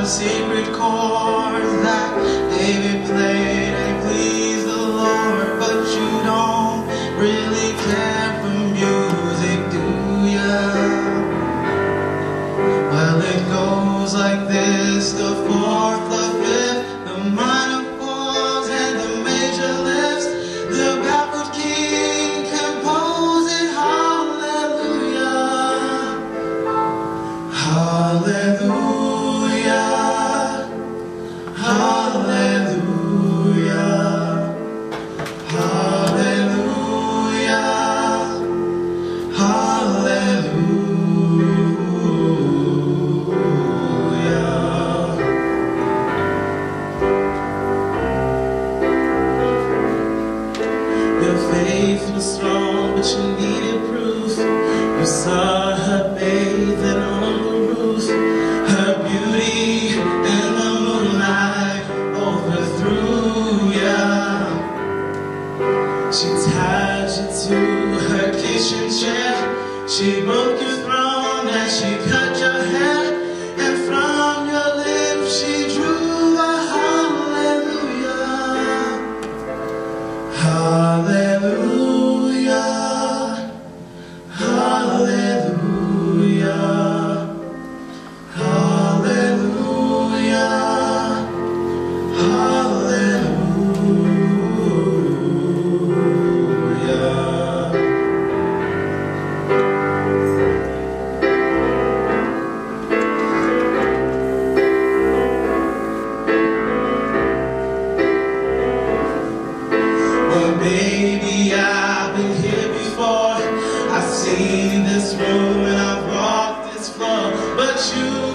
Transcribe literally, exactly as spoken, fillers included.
secret chords that David played and please the Lord, but you don't really care for music, do ya? Well, it goes like this: the fourth, the fifth, the minor falls and the major lifts, the backward king composing hallelujah, hallelujah. Your faith was strong, but you needed proof. You saw her bathing on the roof. Her beauty and the moonlight overthrew ya. She tied you to her kitchen chair. She broke your throne and she cut your hair. And from your lips she drew a hallelujah, hallelujah, hallelujah, hallelujah, hallelujah. Well, baby, I've been here before. I've seen this room and I've walked this floor, but you